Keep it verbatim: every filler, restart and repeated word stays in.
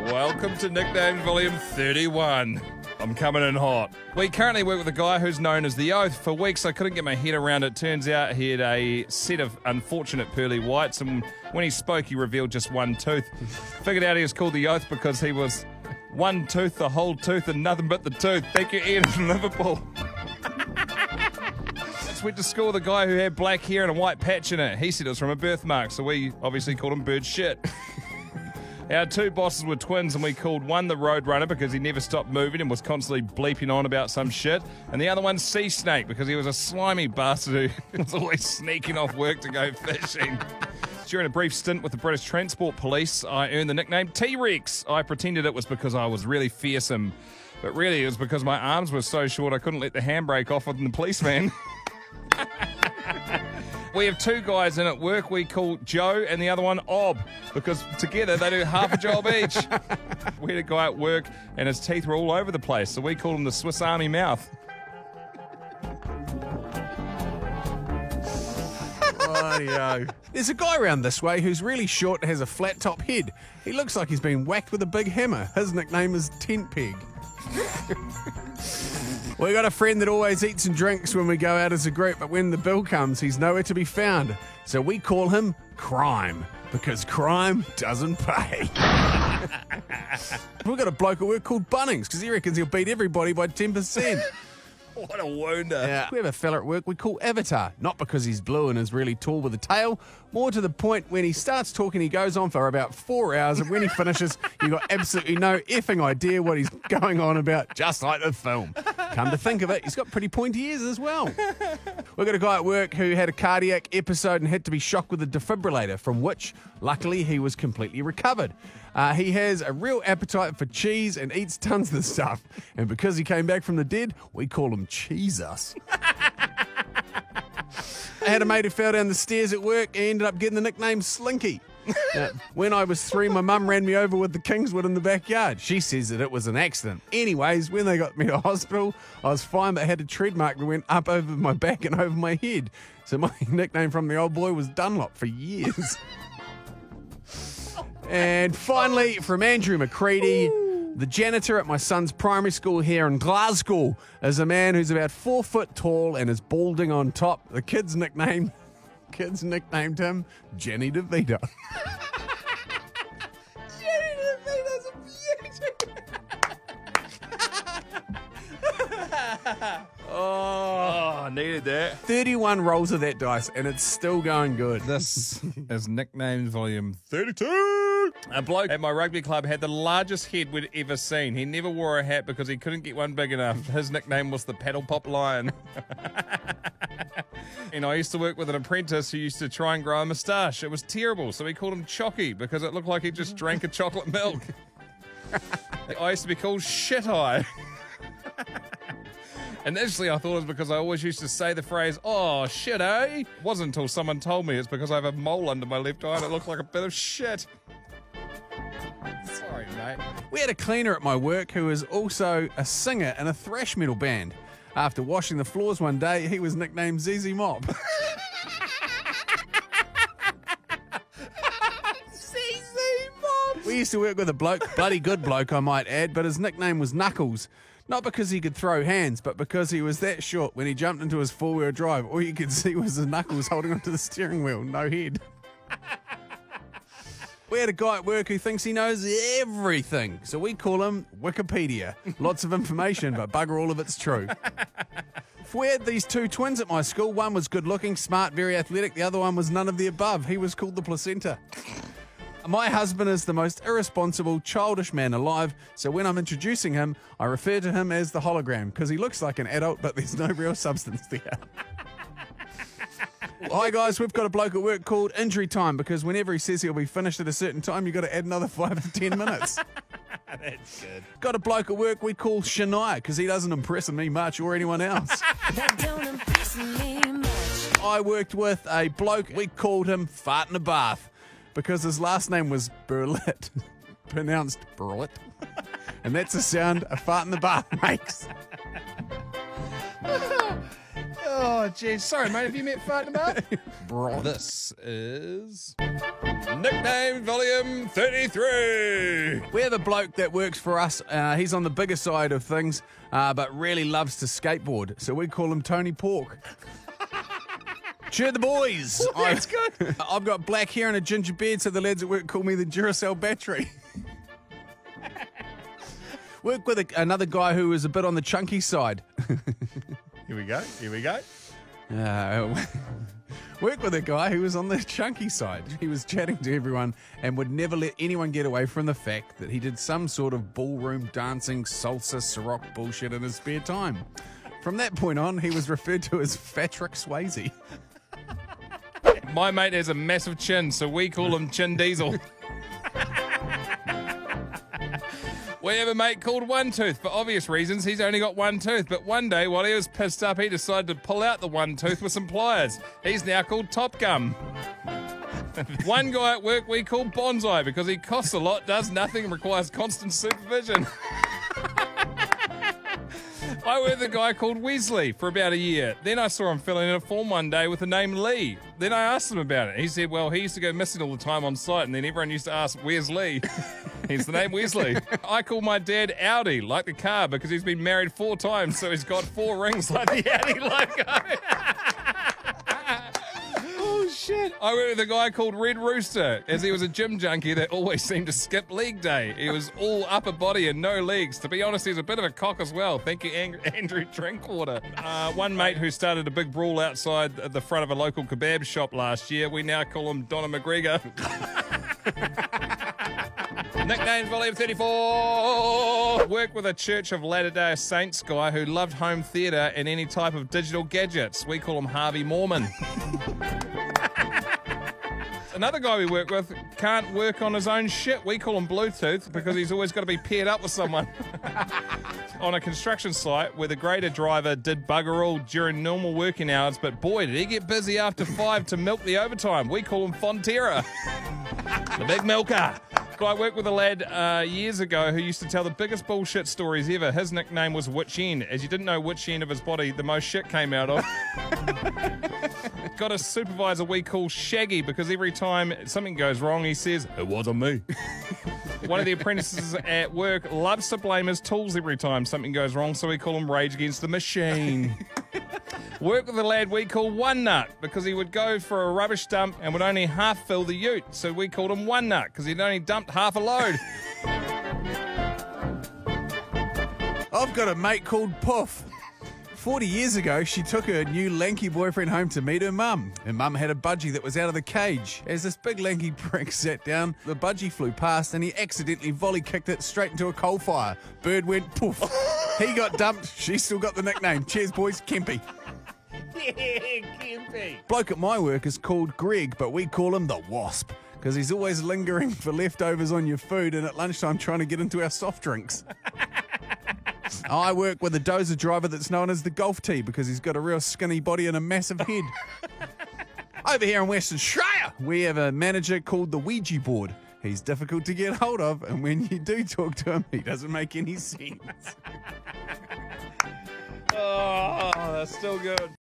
Welcome to Nickname Volume thirty-one. I'm coming in hot. We currently work with a guy who's known as The Oath. For weeks I couldn't get my head around it. Turns out he had a set of unfortunate pearly whites, and when he spoke he revealed just one tooth. Figured out he was called The Oath because he was one tooth, the whole tooth, and nothing but the tooth. Thank you, Ian from Liverpool. Went to school with a guy who had black hair and a white patch in it. He said it was from a birthmark, so we obviously called him bird shit. Our two bosses were twins, and we called one the Roadrunner because he never stopped moving and was constantly bleeping on about some shit, and the other one Sea Snake because he was a slimy bastard who was always sneaking off work to go fishing. During a brief stint with the British Transport Police, I earned the nickname T-Rex. I pretended it was because I was really fearsome, but really it was because my arms were so short I couldn't let the handbrake off on the policeman. We have two guys in at work we call Joe and the other one Ob, because together they do half a job each. We had a guy at work and his teeth were all over the place, so we called him the Swiss Army mouth. Rightio. There's a guy around this way who's really short and has a flat top head. He looks like he's been whacked with a big hammer. His nickname is Tent Peg. We got a friend that always eats and drinks when we go out as a group, but when the bill comes, he's nowhere to be found. So we call him Crime, because crime doesn't pay. We've got a bloke at work called Bunnings, because he reckons he'll beat everybody by ten percent. What a wonder. Yeah. We have a fella at work we call Avatar, not because he's blue and is really tall with a tail, more to the point when he starts talking he goes on for about four hours, and when he finishes you got absolutely no effing idea what he's going on about, just like the film. Come to think of it, he's got pretty pointy ears as well. We've got a guy at work who had a cardiac episode and had to be shocked with a defibrillator, from which luckily he was completely recovered. Uh, he has a real appetite for cheese and eats tons of the stuff, and because he came back from the dead, we call him Cheese-Us. I had a mate who fell down the stairs at work and ended up getting the nickname Slinky. Now, when I was three, my mum ran me over with the Kingswood in the backyard. She says that it was an accident. Anyways, when they got me to hospital, I was fine, but I had a tread mark that went up over my back and over my head. So my nickname from the old boy was Dunlop for years. And finally, from Andrew McCready, the janitor at my son's primary school here in Glasgow is a man who's about four foot tall and is balding on top. The kids nickname, kids nicknamed him Jenny DeVito. Jenny DeVito's a beauty. Oh, I needed that. thirty-one rolls of that dice, and it's still going good. This is Nicknames Volume thirty-two. A bloke at my rugby club had the largest head we'd ever seen. He never wore a hat because he couldn't get one big enough. His nickname was the Paddle Pop Lion. And I used to work with an apprentice who used to try and grow a moustache. It was terrible, so we called him Chocky because it looked like he just drank a chocolate milk. I used to be called Shit Eye. Initially, I thought it was because I always used to say the phrase, oh, shit, eh? It wasn't until someone told me it's because I have a mole under my left eye and it looked like a bit of shit. Sorry, mate. We had a cleaner at my work who was also a singer in a thrash metal band. After washing the floors one day, he was nicknamed Z Z Mop. Z Z Mop! We used to work with a bloke, bloody good bloke I might add, but his nickname was Knuckles. Not because he could throw hands, but because he was that short when he jumped into his four-wheel drive. All you could see was his knuckles holding onto the steering wheel, no head. We had a guy at work who thinks he knows everything, so we call him Wikipedia. Lots of information, but bugger all of it's true. If we had these two twins at my school, one was good-looking, smart, very athletic, the other one was none of the above. He was called the Placenta. My husband is the most irresponsible, childish man alive, so when I'm introducing him, I refer to him as the hologram, because he looks like an adult, but there's no real substance there. Hi guys, we've got a bloke at work called Injury Time, because whenever he says he'll be finished at a certain time, you've got to add another five to ten minutes. That's good. Got a bloke at work we call Shania, because he doesn't impress me much or anyone else. That don't impress me much. I worked with a bloke, we called him Fart in a Bath, because his last name was Burlett, pronounced Burlett, and that's the sound a fart in the bath makes. Oh, Oh, geez. Sorry, mate. Have you met farting about? Bro. This is Nickname Volume thirty-three. We have a bloke that works for us. Uh, he's on the bigger side of things, uh, but really loves to skateboard. So we call him Tony Pork. Cheer the boys. Well, that's I've, good. I've got black hair and a ginger beard, so the lads at work call me the Duracell battery. Work with a, another guy who is a bit on the chunky side. Here we go. Here we go. Uh, work with a guy who was on the chunky side. He was chatting to everyone and would never let anyone get away from the fact that he did some sort of ballroom dancing, salsa, Ciroc bullshit in his spare time. From that point on, he was referred to as Patrick Swayze. My mate has a massive chin, so we call him Chin Diesel. We have a mate called One Tooth. For obvious reasons, he's only got one tooth. But one day, while he was pissed up, he decided to pull out the one tooth with some pliers. He's now called Top Gum. One guy at work we call Bonsai because he costs a lot, does nothing, and requires constant supervision. I worked with a guy called Wesley for about a year. Then I saw him filling in a form one day with the name Lee. Then I asked him about it. He said, well, he used to go missing all the time on site, and then everyone used to ask, where's Lee? Hence the name Wesley. I call my dad Audi, like the car, because he's been married four times, so he's got four rings like the Audi logo. Oh, shit. I worked with a guy called Red Rooster, as he was a gym junkie that always seemed to skip leg day. He was all upper body and no legs. To be honest, he's a bit of a cock as well. Thank you, Ang- Andrew Drinkwater. Uh, one mate who started a big brawl outside the front of a local kebab shop last year, we now call him Donna McGregor. Nickname Volume thirty-four. Work with a Church of Latter-day Saints guy who loved home theatre and any type of digital gadgets. We call him Harvey Mormon. Another guy we work with can't work on his own shit. We call him Bluetooth because he's always got to be paired up with someone. On a construction site where the grader driver did bugger all during normal working hours, but boy, did he get busy after five to milk the overtime. We call him Fonterra. The big milker. I worked with a lad uh, years ago who used to tell the biggest bullshit stories ever. His nickname was Which End, as you didn't know which end of his body the most shit came out of. Got a supervisor we call Shaggy because every time something goes wrong, he says, it wasn't me. One of the apprentices at work loves to blame his tools every time something goes wrong, so we call him Rage Against the Machine. Work with a lad we call One Nut because he would go for a rubbish dump and would only half fill the ute, so we called him One Nut because he'd only dumped half a load. I've got a mate called Puff. Forty years ago, she took her new lanky boyfriend home to meet her mum. Her mum had a budgie that was out of the cage. As this big lanky prick sat down, the budgie flew past and he accidentally volley-kicked it straight into a coal fire. Bird went poof. He got dumped. She still got the nickname. Cheers, boys. Kempy. Yeah, Kempy. Bloke at my work is called Greg, but we call him the Wasp because he's always lingering for leftovers on your food and at lunchtime trying to get into our soft drinks. I work with a dozer driver that's known as the Golf Tee because he's got a real skinny body and a massive head. Over here in Western Australia, we have a manager called the Ouija board. He's difficult to get hold of, and when you do talk to him, he doesn't make any sense. Oh, that's still good.